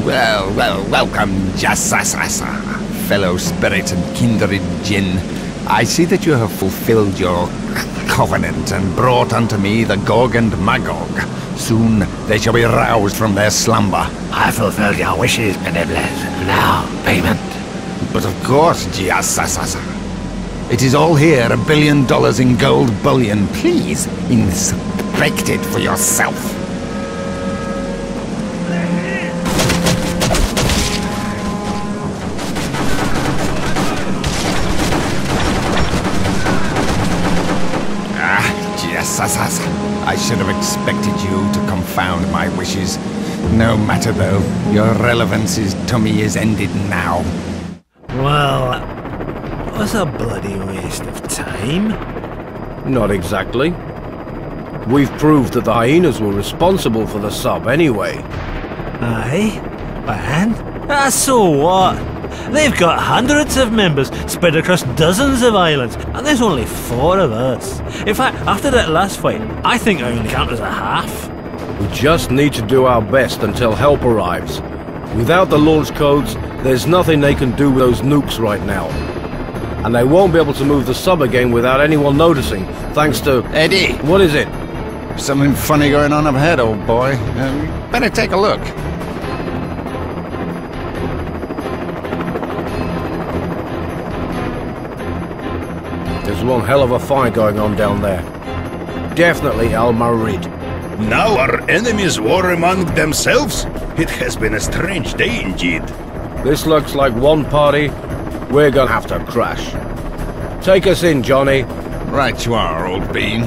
Well, welcome, Jasasasa, fellow spirit and kindred jinn. I see that you have fulfilled your covenant and brought unto me the Gog and Magog. Soon they shall be roused from their slumber. I fulfilled your wishes, benevolent. Now, payment. But of course, Jasasasa. It is all here, $1 billion in gold bullion. Please, inspect it for yourself. Jasasasa. I should have expected you to confound my wishes. No matter though, your relevance to me is ended now. Well, that was a bloody waste of time. Not exactly. We've proved that the hyenas were responsible for the sub anyway. Aye, and so what? They've got hundreds of members spread across dozens of islands, and there's only 4 of us. In fact, after that last fight, I think I only count as a half. We just need to do our best until help arrives. Without the launch codes, there's nothing they can do with those nukes right now. And they won't be able to move the sub again without anyone noticing, thanks to... Eddie! What is it? Something funny going on up ahead, old boy. Better take a look. There's one hell of a fight going on down there. Definitely Al Marid. Now our enemies war among themselves? It has been a strange day indeed. This looks like one party we're gonna have to crash. Take us in, Johnny. Right you are, old bean.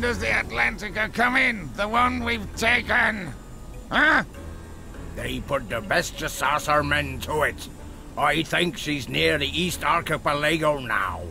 when does the Atlantica come in? The one we've taken? Huh? They put the best Saucer men to it. I think she's near the East Archipelago now.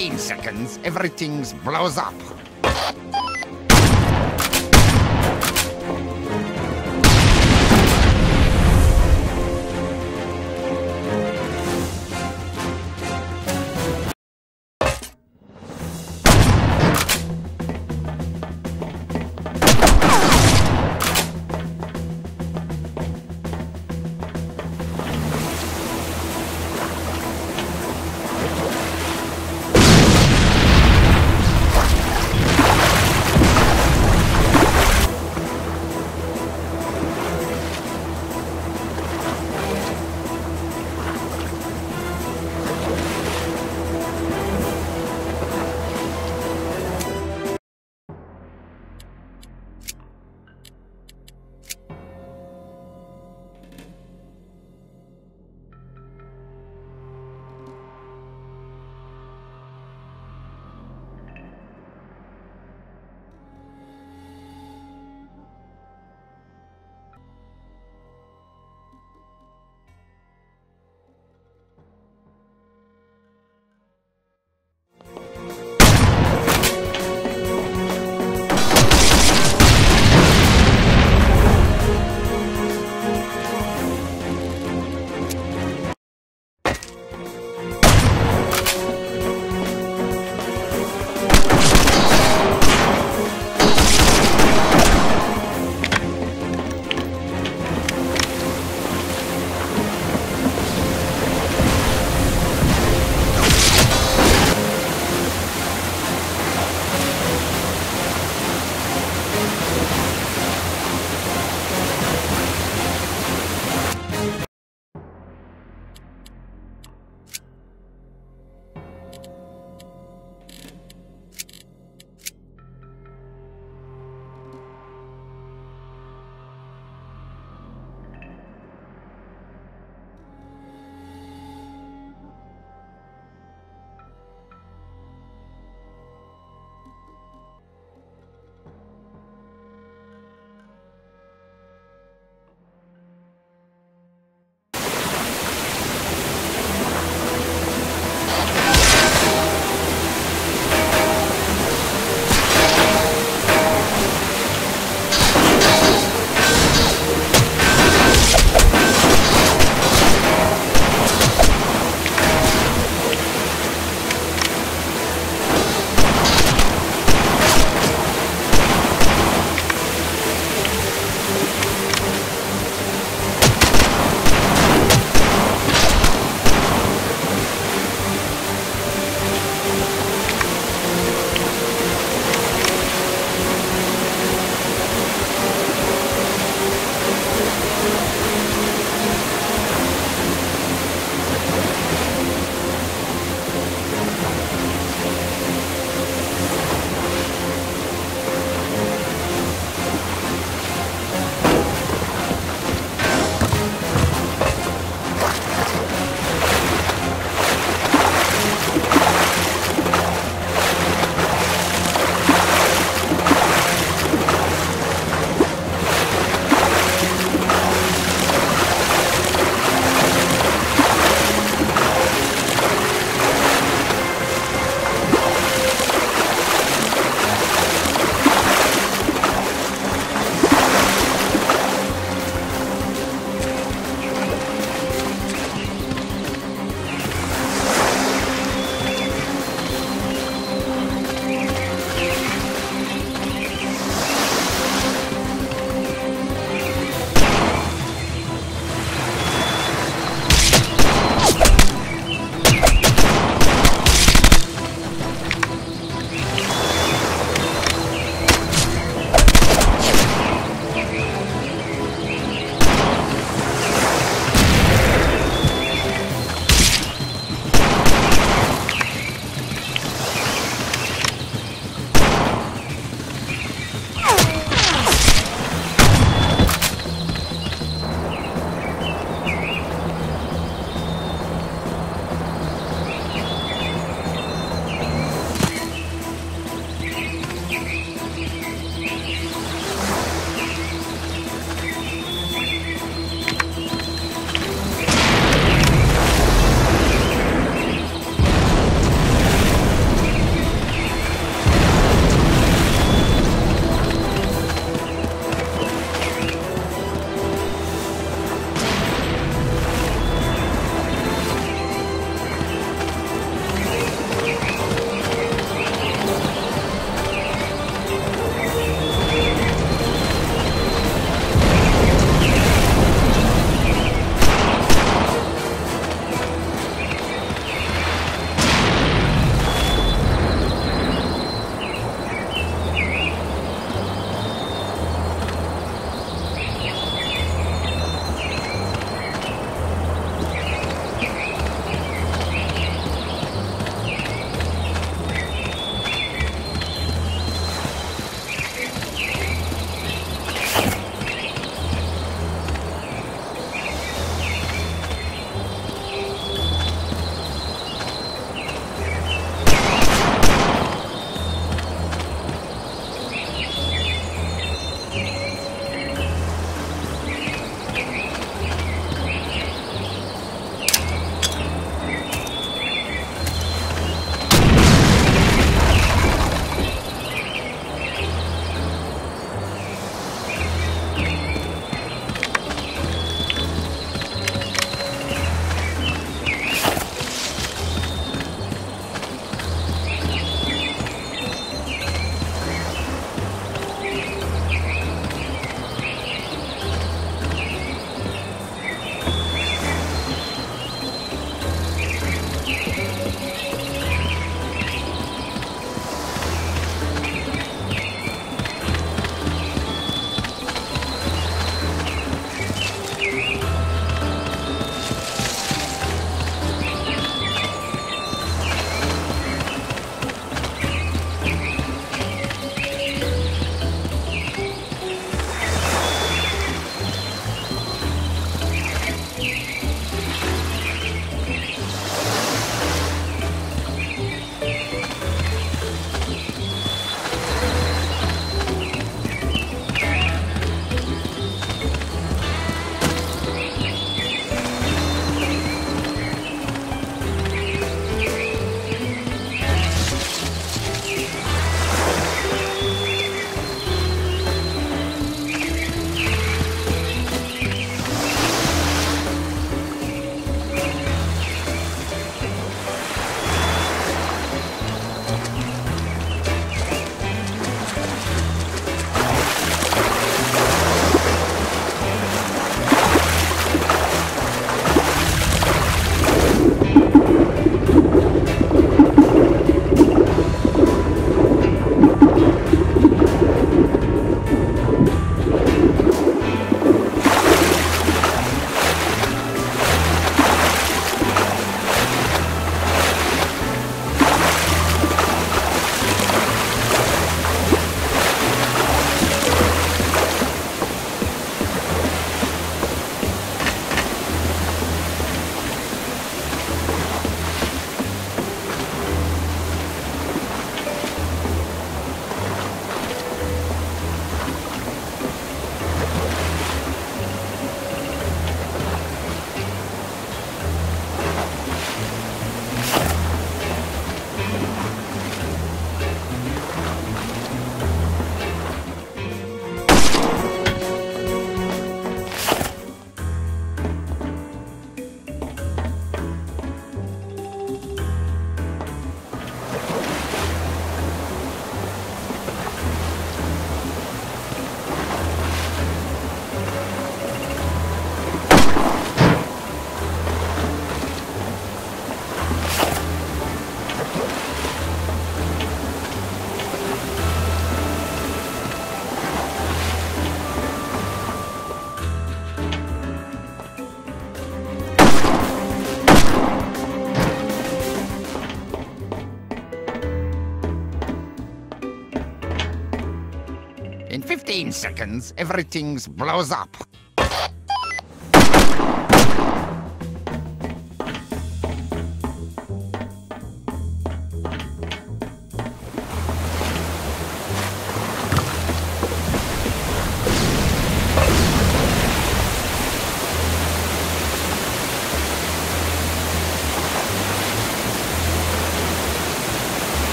15 seconds, everything's blows up. 15 seconds, everything blows up.